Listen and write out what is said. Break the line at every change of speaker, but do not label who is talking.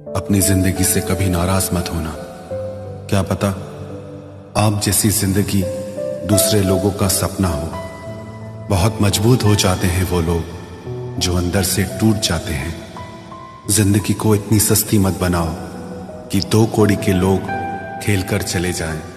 अपनी जिंदगी से कभी नाराज मत होना। क्या पता आप जैसी जिंदगी दूसरे लोगों का सपना हो। बहुत मजबूत हो जाते हैं वो लोग जो अंदर से टूट जाते हैं। जिंदगी को इतनी सस्ती मत बनाओ कि 2 कौड़ी के लोग खेल कर चले जाएं।